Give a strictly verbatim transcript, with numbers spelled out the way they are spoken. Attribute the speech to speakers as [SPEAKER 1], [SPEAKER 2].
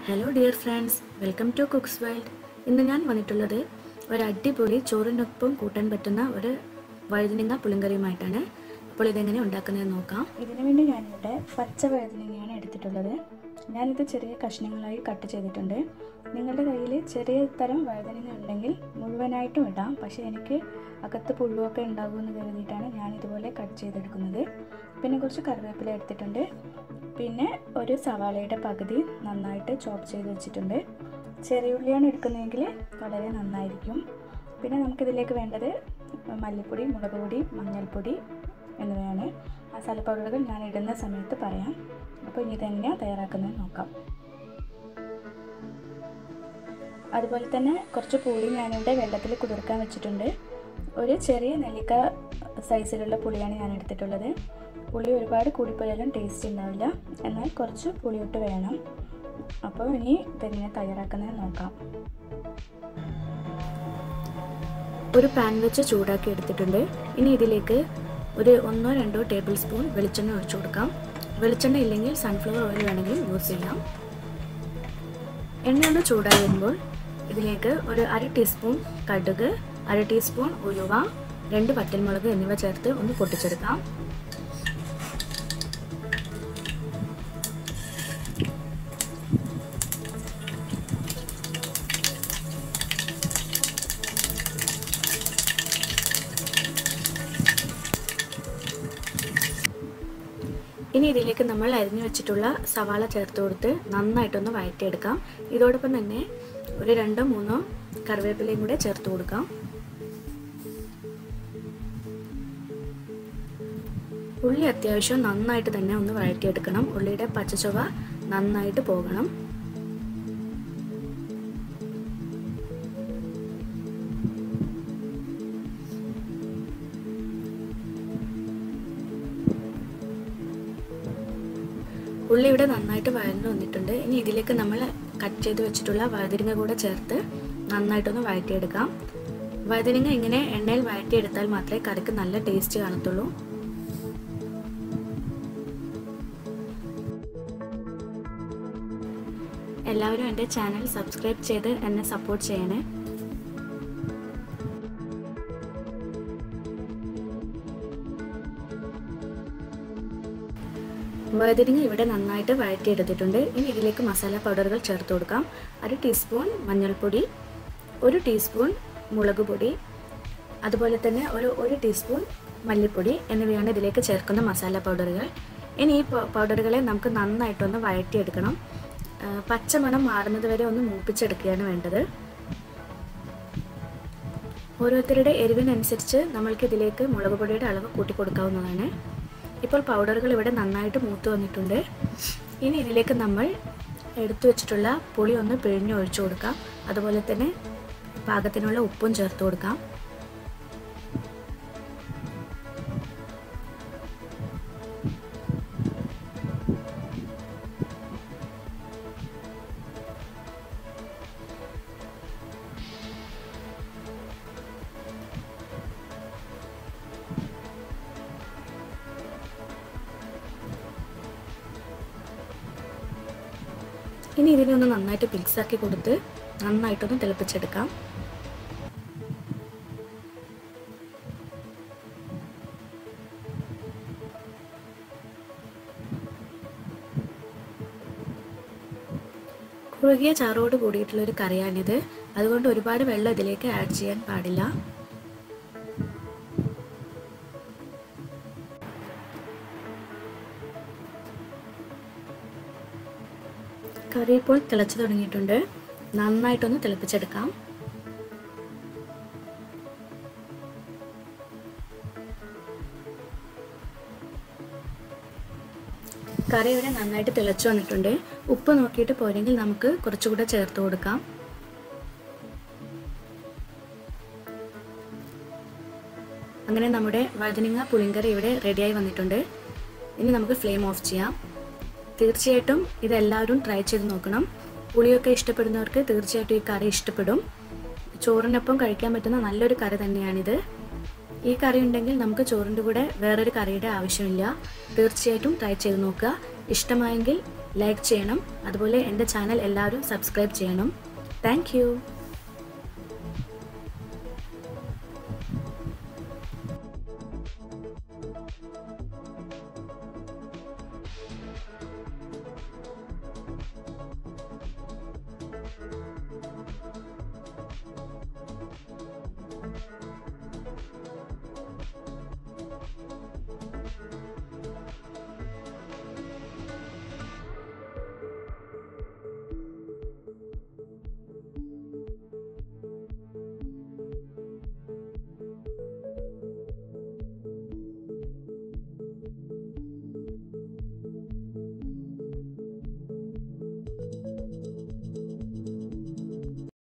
[SPEAKER 1] Hello dear friends, welcome to cooks world. ഇന്ന് ഞാൻ വന്നിട്ടുള്ളത് ഒരു അടിപൊളി ചോറിനൊപ്പം കൂട്ടാൻ പറ്റുന്ന ഒരു വഴുതനങ്ങ പുളിങ്കറിയുമായിട്ടാണ്. അപ്പോൾ ഇതെങ്ങനെ ഉണ്ടാക്കുന്നതെന്ന് നോക്കാം.
[SPEAKER 2] ഇതിനു വേണ്ടി ഞാനിവിടെ പച്ച വഴുതനങ്ങയാണ് എടുത്തിട്ടുള്ളത്. ഞാനിത് ചെറിയ കഷ്ണങ്ങളായി കട്ട് ചെയ്തിട്ടുണ്ട്. നിങ്ങളുടെ കയ്യിൽ ചെറിയ തരം വഴുതനങ്ങ ഉണ്ടെങ്കിൽ മുഴുവനായിട്ടും ഇടാം. പക്ഷേ എനിക്ക് അകത്ത് പുഴുവൊക്കെ ഉണ്ടാകുമെന്ന് കരുതിയിട്ടാണ് ഞാനിതുപോലെ കട്ട് ചെയ്തെടുക്കുന്നത്. പിന്നെ കുറച്ച് കറിവേപ്പില എടുത്തിട്ടുണ്ട്. പിന്നെ ഒരു സവാളയുടെ പകുതി നന്നായിട്ട് ചോപ്പ് ചെയ്ത് വെച്ചിട്ടുണ്ട്. ചെറിയ ഉള്ളിയാണ് എടുക്കുന്നതെങ്കിൽ വളരെ നന്നായിരിക്കും. പിന്നെ നമുക്കിതിലേക്ക് വേണ്ടത് മല്ലിപ്പൊടി, മുളക് പൊടി, മഞ്ഞൾപ്പൊടി എന്നിവയാണ്. മസാല പൗഡറുകൾ ഞാൻ ഇടുന്ന സമയത്ത് പറയാം. അപ്പോൾ ഇനി തന്നെയാണ് തയ്യാറാക്കുന്നത് നോക്കാം. അതുപോലെ തന്നെ കുറച്ച് പുളി ഞാനിവിടെ വെള്ളത്തിൽ കുതിർക്കാൻ വെച്ചിട്ടുണ്ട്. ഒരു ചെറിയ നെല്ലിക്ക സൈസിലുള്ള പുളിയാണ് ഞാൻ എടുത്തിട്ടുള്ളത്. പുളി ഒരുപാട് കൂടിപ്പോയാലും ടേസ്റ്റ് ഉണ്ടാവില്ല, എന്നാൽ കുറച്ച് പുളിയിട്ട് വേണം. അപ്പോൾ ഇനി ഇതെങ്ങനെ തയ്യാറാക്കുന്നത് നോക്കാം.
[SPEAKER 1] ഒരു പാൻ വെച്ച് ചൂടാക്കി എടുത്തിട്ടുണ്ട്. ഇനി ഇതിലേക്ക് ഒരു ഒന്നോ രണ്ടോ ടേബിൾ സ്പൂൺ വെളിച്ചെണ്ണ ഒഴിച്ചു കൊടുക്കാം. വെളിച്ചെണ്ണ ഇല്ലെങ്കിൽ സൺഫ്ലവർ ഓയിൽ വേണമെങ്കിലും യൂസ് ചെയ്യാം. എണ്ണ ഒന്ന് ചൂടായി വരുമ്പോൾ ഇതിലേക്ക് ഒരു അര ടീസ്പൂൺ കടുക്, അര ടീസ്പൂൺ ഉലുവ, രണ്ട് വറ്റൽമുളക് എന്നിവ ചേർത്ത് ഒന്ന് പൊട്ടിച്ചെടുക്കാം. ഇനി ഇതിലേക്ക് നമ്മൾ അരിഞ്ഞു വെച്ചിട്ടുള്ള സവാള ചേർത്ത് കൊടുത്ത് നന്നായിട്ടൊന്ന് വഴറ്റിയെടുക്കാം. ഇതോടൊപ്പം തന്നെ ഒരു രണ്ടോ മൂന്നോ കറിവേപ്പിലയും കൂടെ ചേർത്ത് കൊടുക്കാം. ഉള്ളി അത്യാവശ്യം നന്നായിട്ട് തന്നെ ഒന്ന് വഴറ്റിയെടുക്കണം. ഉള്ളിയുടെ പച്ചച്ചുവ നന്നായിട്ട് പോകണം. ഉള്ളി ഇവിടെ നന്നായിട്ട് വഴന്നു വന്നിട്ടുണ്ട്. ഇനി ഇതിലേക്ക് നമ്മൾ കട്ട് ചെയ്ത് വെച്ചിട്ടുള്ള വഴുതനങ്ങ കൂടെ ചേർത്ത് നന്നായിട്ടൊന്ന് വഴറ്റിയെടുക്കാം. വഴുതനങ്ങ ഇങ്ങനെ എണ്ണയിൽ വഴറ്റിയെടുത്താൽ മാത്രമേ കറിക്ക് നല്ല ടേസ്റ്റ് കാണത്തുള്ളൂ. എല്ലാവരും എൻ്റെ ചാനൽ സബ്സ്ക്രൈബ് ചെയ്ത് എന്നെ സപ്പോർട്ട് ചെയ്യണേ. വഴുതനങ്ങ ഇവിടെ നന്നായിട്ട് വഴറ്റിയെടുത്തിട്ടുണ്ട്. ഇനി ഇതിലേക്ക് മസാല പൗഡറുകൾ ചേർത്ത് കൊടുക്കാം. അര ടീസ്പൂൺ മഞ്ഞൾപ്പൊടി, ഒരു ടീസ്പൂൺ മുളക് പൊടി, അതുപോലെ തന്നെ ഒരു ഒരു ടീസ്പൂൺ മല്ലിപ്പൊടി എന്നിവയാണ് ഇതിലേക്ക് ചേർക്കുന്ന മസാല പൗഡറുകൾ. ഇനി ഈ പൗഡറുകളെ നമുക്ക് നന്നായിട്ടൊന്ന് വഴറ്റിയെടുക്കണം. പച്ചമണം മാറുന്നത് വരെ ഒന്ന് മൂപ്പിച്ചെടുക്കുകയാണ് വേണ്ടത്. ഓരോരുത്തരുടെ എരിവിനനുസരിച്ച് നമ്മൾക്ക് ഇതിലേക്ക് മുളക് പൊടിയുടെ അളവ് കൂട്ടി കൊടുക്കാവുന്നതാണ്. ഇപ്പോൾ പൗഡറുകൾ ഇവിടെ നന്നായിട്ട് മൂത്ത് വന്നിട്ടുണ്ട്. ഇനി ഇതിലേക്ക് നമ്മൾ എടുത്തു വെച്ചിട്ടുള്ള പുളി ഒന്ന് പിഴിഞ്ഞ് ഒഴിച്ചു കൊടുക്കാം. അതുപോലെ തന്നെ പാകത്തിനുള്ള ഉപ്പും ചേർത്ത് കൊടുക്കാം. ഇനി ഇതിനെ ഒന്ന് നന്നായിട്ട് മിക്സാക്കി കൊടുത്ത് നന്നായിട്ടൊന്ന് തിളപ്പിച്ചെടുക്കാം. കുറുകിയ ചാറോട് കൂടിയിട്ടുള്ളൊരു കറിയാണിത്. അതുകൊണ്ട് ഒരുപാട് വെള്ളം ഇതിലേക്ക് ആഡ് ചെയ്യാൻ പാടില്ല. കറി ഇപ്പോൾ തിളച്ചു തുടങ്ങിയിട്ടുണ്ട്. നന്നായിട്ടൊന്ന് തിളപ്പിച്ചെടുക്കാം. കറി ഇവിടെ നന്നായിട്ട് തിളച്ചു വന്നിട്ടുണ്ട്. ഉപ്പ് നോക്കിയിട്ട് പോരെങ്കിൽ നമുക്ക് കുറച്ചുകൂടെ ചേർത്ത് കൊടുക്കാം. അങ്ങനെ നമ്മുടെ വഴുതനങ്ങ പുളിങ്കറി ഇവിടെ റെഡിയായി വന്നിട്ടുണ്ട്. ഇനി നമുക്ക് ഫ്ലെയിം ഓഫ് ചെയ്യാം. തീർച്ചയായിട്ടും ഇതെല്ലാവരും ട്രൈ ചെയ്ത് നോക്കണം. പുളിയൊക്കെ ഇഷ്ടപ്പെടുന്നവർക്ക് തീർച്ചയായിട്ടും ഈ കറി ഇഷ്ടപ്പെടും. ചോറിനൊപ്പം കഴിക്കാൻ പറ്റുന്ന നല്ലൊരു കറി തന്നെയാണിത്. ഈ കറി ഉണ്ടെങ്കിൽ നമുക്ക് ചോറിൻ്റെ കൂടെ വേറൊരു കറിയുടെ ആവശ്യമില്ല. തീർച്ചയായിട്ടും ട്രൈ ചെയ്ത് നോക്കുക. ഇഷ്ടമായെങ്കിൽ ലൈക്ക് ചെയ്യണം. അതുപോലെ എൻ്റെ ചാനൽ എല്ലാവരും സബ്സ്ക്രൈബ് ചെയ്യണം. Thank U.